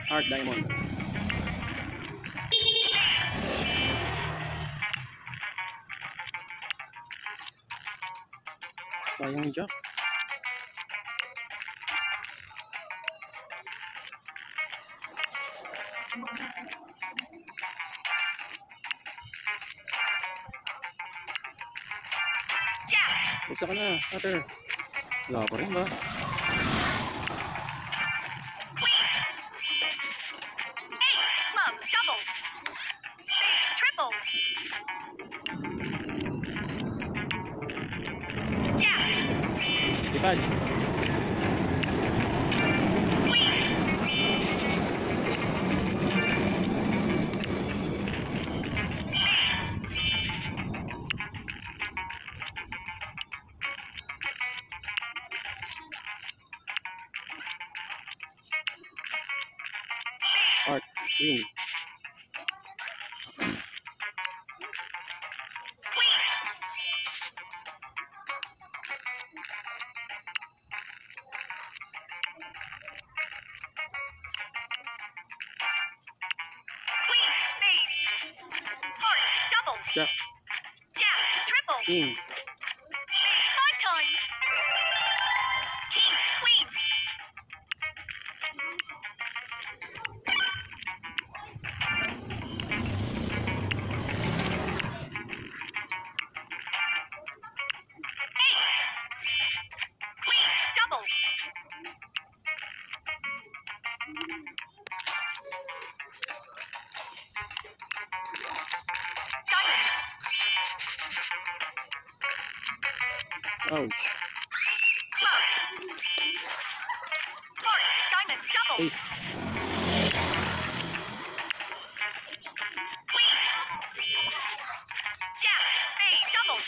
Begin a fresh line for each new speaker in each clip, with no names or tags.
Heart diamond. Sayang yung jack. Gusto ka na, Cutter. Wala pa rin ba? Ipad. Heart, queen. Jack.
Triple.
King.
5 times. King, queen. Queen, double.
Ouch.
Heart, diamond, double.
Ace.
Queen. Jack, spade, double.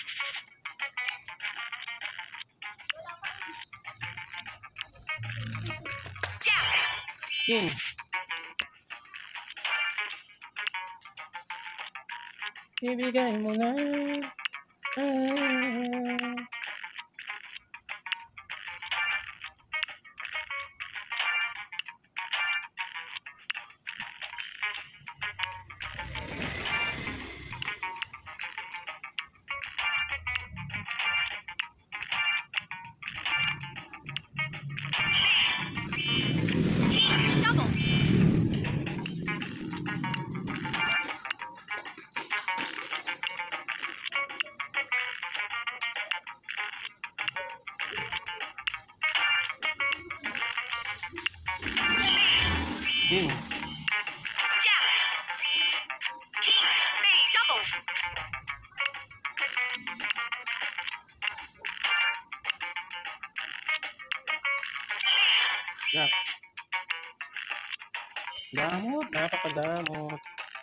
Jack.
King. Ibigay mo na.
King, double.
King.
Jack. King, spade, double.
Jack. Damot. Napakadamot.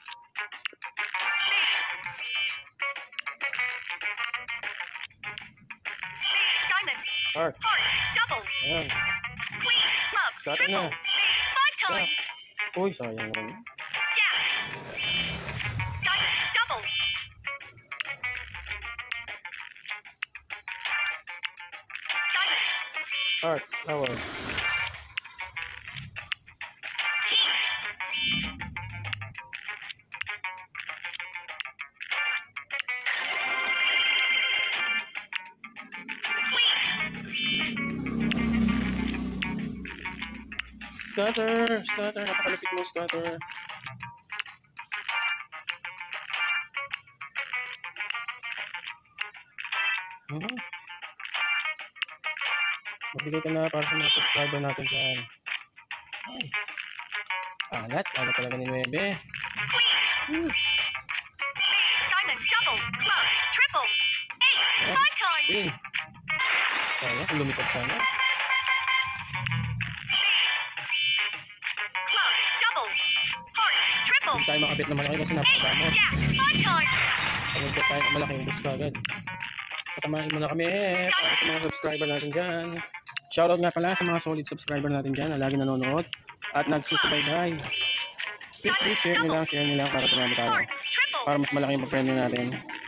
Diamond.
Heart.
Heart, double.
Ayan.
Queen, club,
Got it
triple.
na.
5 times.
Uy, sayang rin.
Jack. Diamond, double. Diamond.
Heart. Tower.
King.
Scatter. Scatter. Napakalapit mo, scatter. Magbigay ka na para sa mga subscriber natin dyan. Ay. Alat. Alat talaga ni Nuebe.
Queen. Diamond, double, club, triple. 8, 5 times.
Queen. Sayang. Lumipad sana.
Club, double. Heart, triple.
Hindi tayo makabit na malaki kasi
8,
napakadamot.
Jack, 5 times.
Pag tayo malaki yung boost agad. Patamahin mo na kami para sa mga subscriber natin dyan. Shoutout nga pala sa mga solid subscriber natin dyan na lagi nanonood at nagsusubaybay. Please share nila para tumami tayo.
Heart, triple.
Para mas malaki yung pag-premyo natin.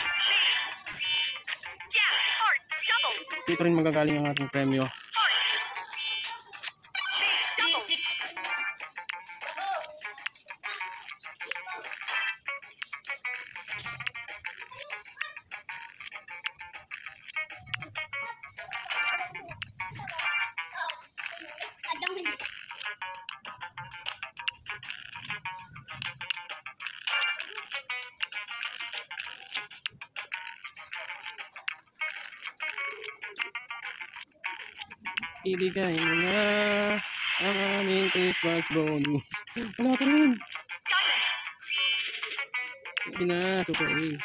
Jack, heart, double.
Dito rin magagaling ang ating premyo.
Heart. Double.
ibigay mo na ang aming Christmas bonus. Wala pa rin.
Diamond.
Sige na, Super Ace.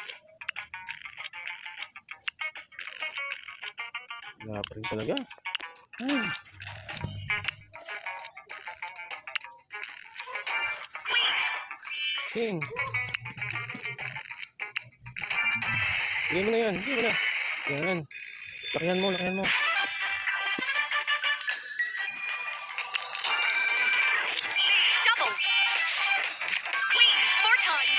Wala pa rin talaga. Ay. King. Bigay mo na yan. Bigay mo na. Yan. Lakihan mo, lakihan mo.
Double. Queen. 4 times.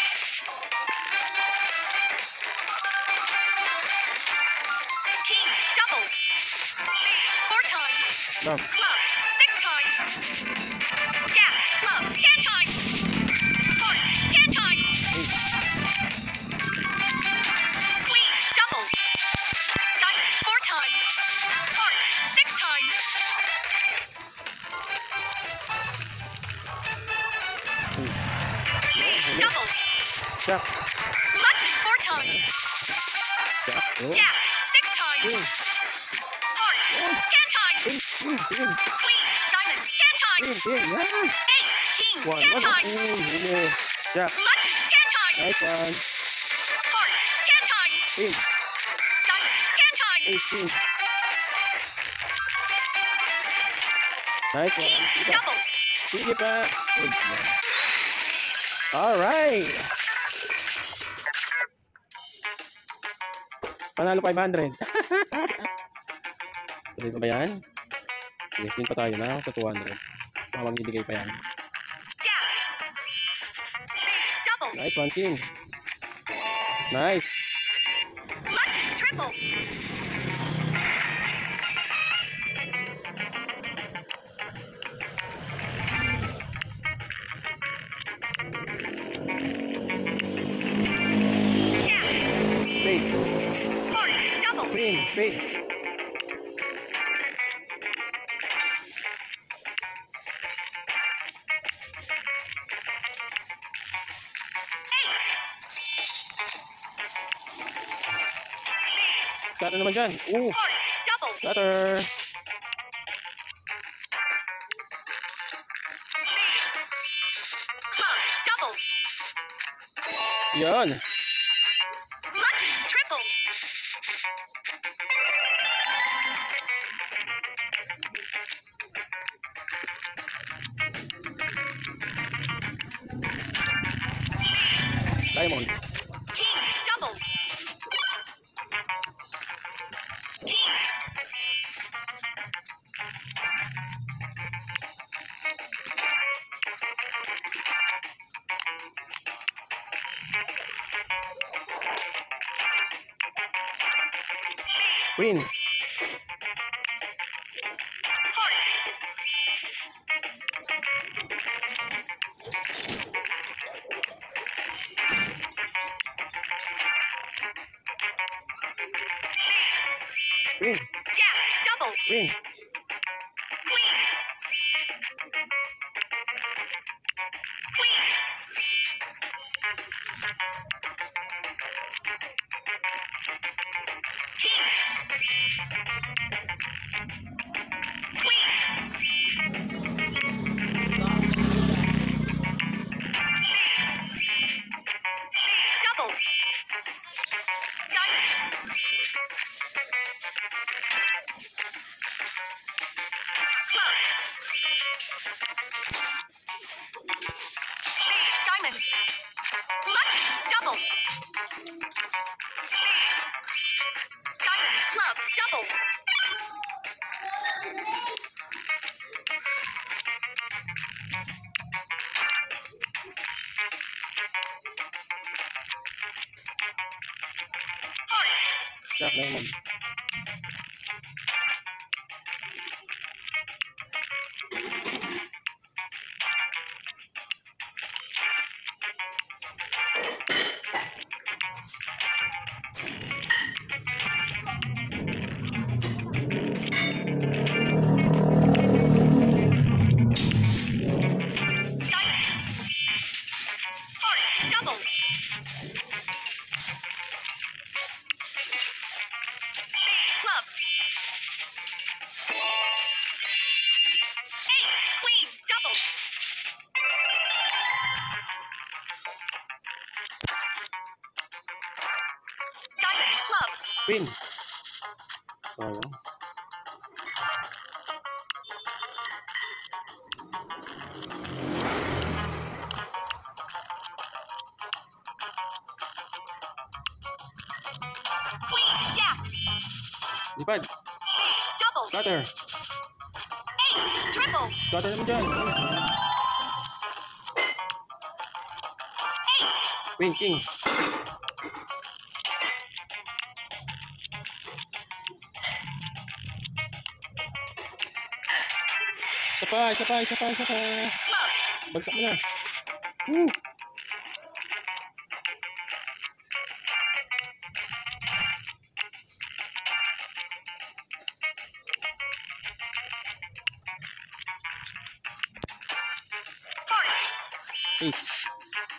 King. Double. Spade. 4 times.
Love.
Club. 6 times. Jack. Club. 10 times. Heart. 10 times. Queen. Double. Diamond. 4 times. Heart. 6 times. Double.
Jack.
Lucky 4 times.
Jack. Oh.
Jack 6 times.
King.
Heart 10 times.
King. King. King.
Queen. Diamond 10 times.
King. King. Yan.
Ace. King
One.
10
One.
times.
Sige. Jack.
Lucky 10 times.
Nice one.
Heart 10 times.
King.
Diamond 10 times.
Ace. King. Nice one.
King
Sige pa.
double.
Sige pa. Good. Alright. Panalo 500. Tuloy pa ba yan? Yes, din pa tayo na sa 200. Baka magbibigay pa yan.
Jack. Double.
Nice one, King. Nice.
Lucky triple. Jack.
Spade.
Heart double.
Queen. Spade. Scatter naman dyan. Ooh.
Heart double.
Scatter.
Club double.
Yan.
Lucky triple.
Diamond.
King double. King.
Queen.
Heart.
Queen.
Jack double.
Queen.
Queen. Queen. King. Queen. Double. Diamond. Club. Diamond. Lucky double. Diamond club double. Heart.
Jack Diamond. Queen. Sayang.
Queen, jack,
Lipad.
double,
Scatter.
ace, triple,
Scatter naman dyan.
ace,
Queen, king. Isa pa.
club,
Bagsak mo na. Woo!
heart,
Ace.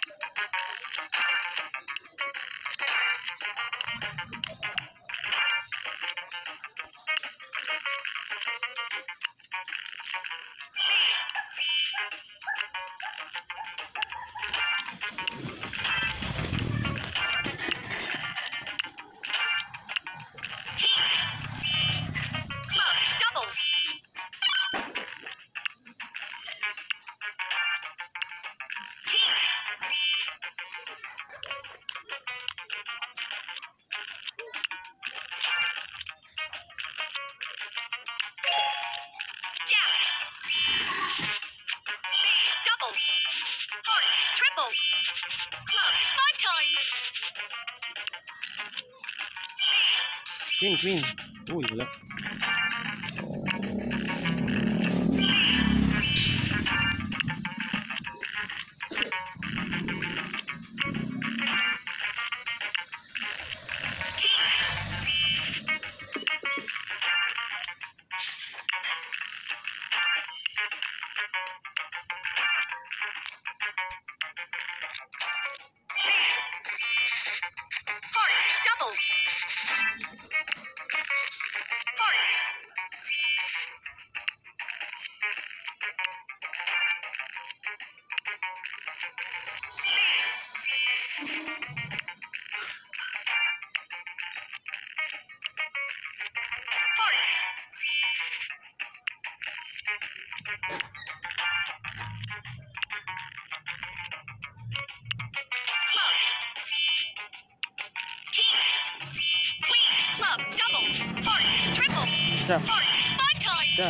club, double, king, jack, double, heart, triple, club, 5 times,
Queen. Uy, wala.
heart, double, heart, club, king, queen, club, double, heart, triple,
Siya.
heart, 5 times,
Siya.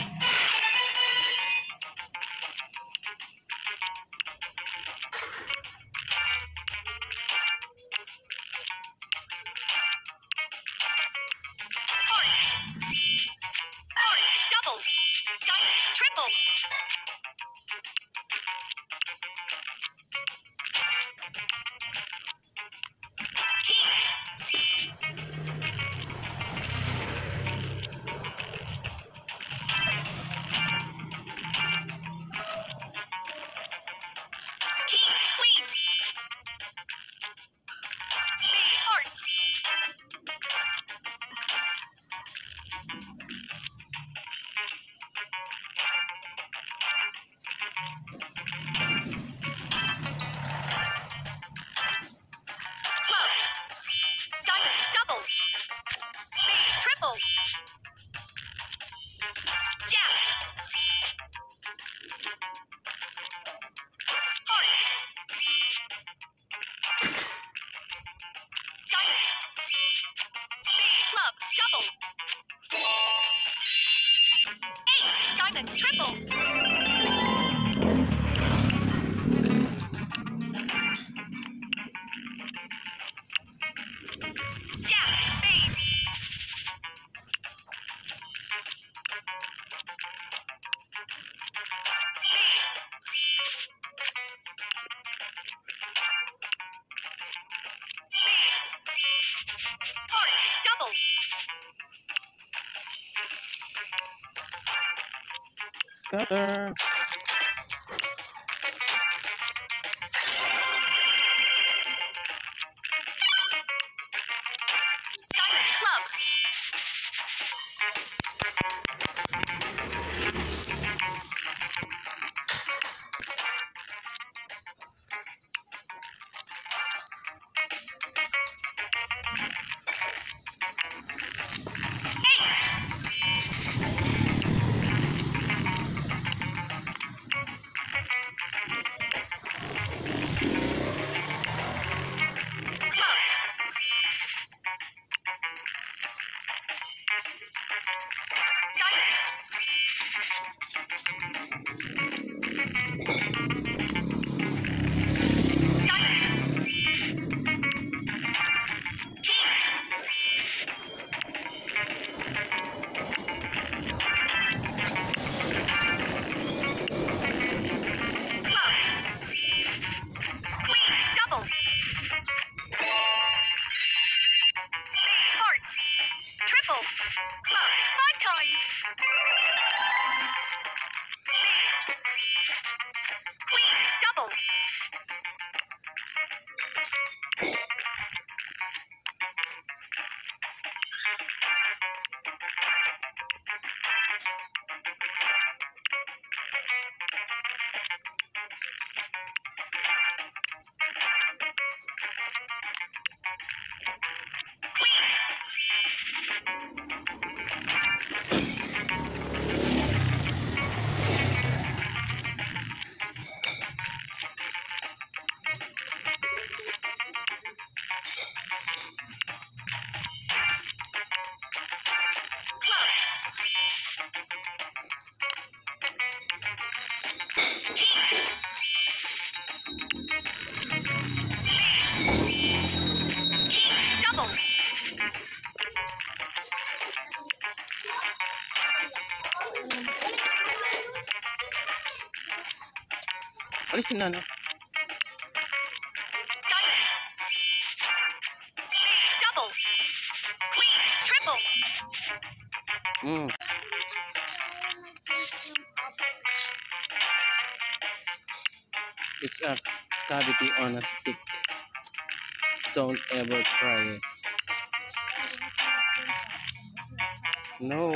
heart, double, diamond, triple, king, king, queen, heart, club, diamond, double, triple, jack, heart, diamond, club, double, ace, diamond, triple, jack, spade, heart, double,
Scatter.
diamond, club, Club 5 times. Queen double. Double.
Alis din na, no?
Diamond. Double. Queen triple.
Mm. It's a cavity on a stick. Don't ever try it. No.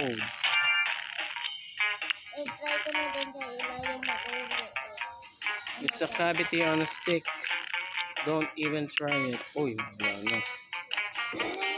I-try ko na dun sa ilalim na kayo.
It's a cavity on a stick. Don't even try it. Uy, wala na.
Ano